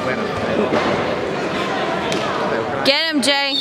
Get him, Jay.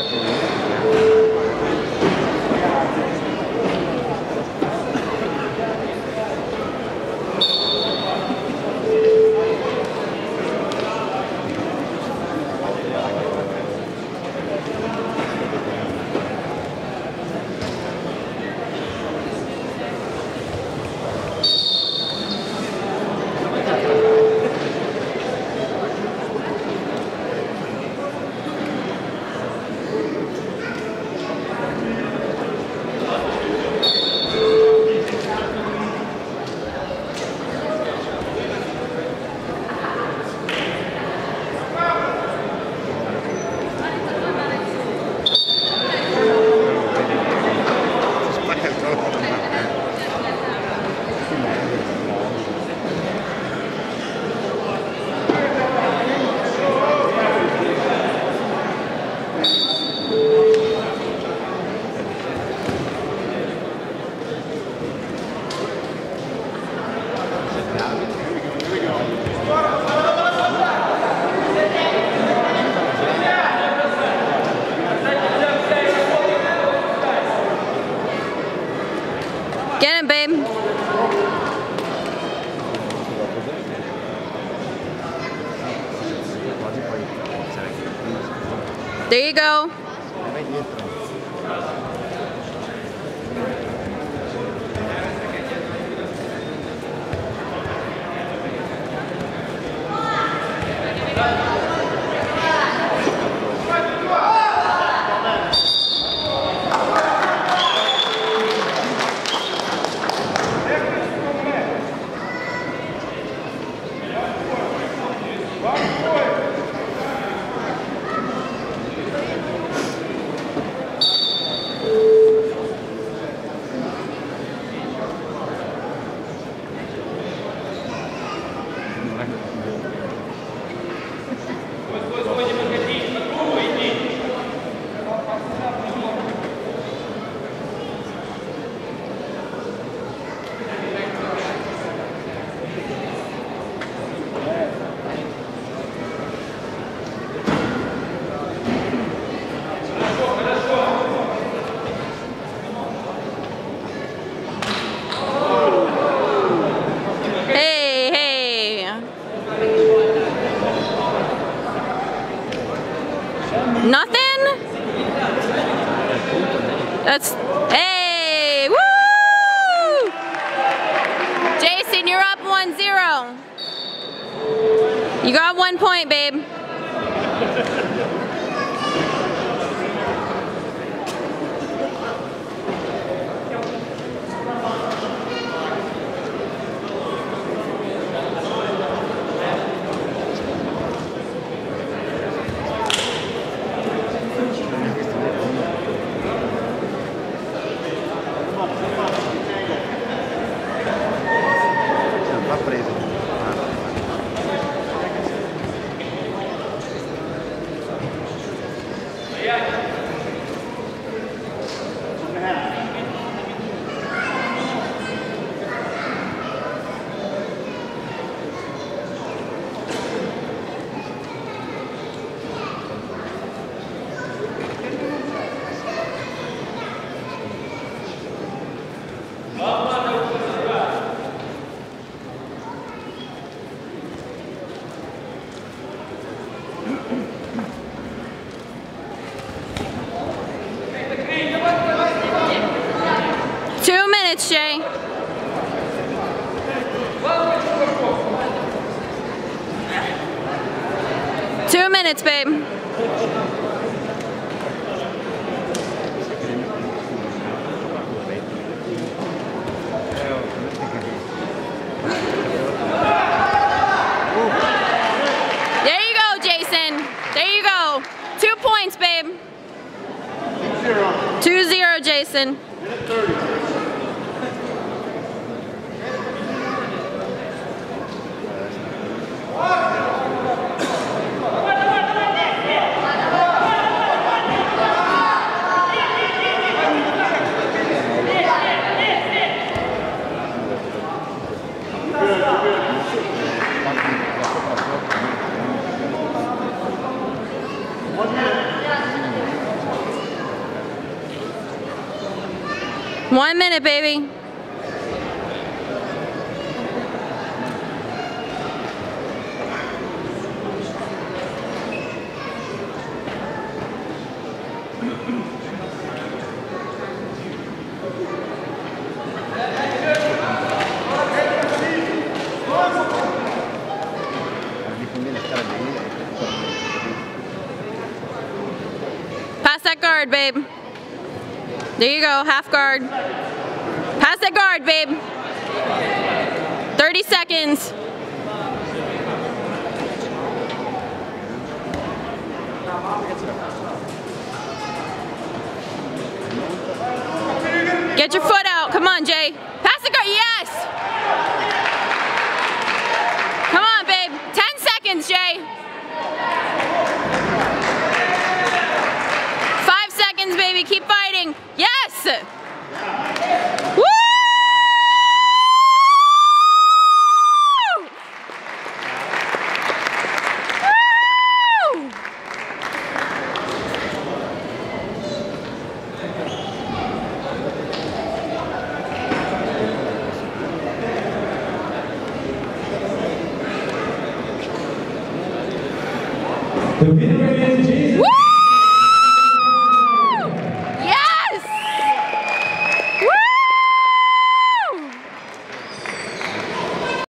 Get him, babe. There you go. Nothing? That's, hey, woo! Jayson, you're up 1-0. You got 1 point, babe. Jay. 2 minutes, babe. There you go, Jayson. There you go. 2 points, babe. 2-0, Jayson. 1 minute, baby. Pass that guard, babe. There you go, half guard. Pass that guard, babe. 30 seconds. Get your foot out. Come on, Jay. Pass the guard. Yes. Come on, babe. 10 seconds, Jay. 5 seconds, baby. Keep fighting. Yes. Woo! The winner is Jayson.